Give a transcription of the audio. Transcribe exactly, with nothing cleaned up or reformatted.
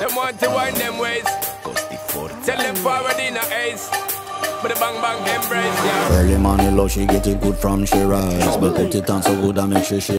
them want to wind them ways. Tell them forward in a ace. But the bang bang embrace, yeah. Early morning love, she get it good from she rise. But put it on so good I make sure she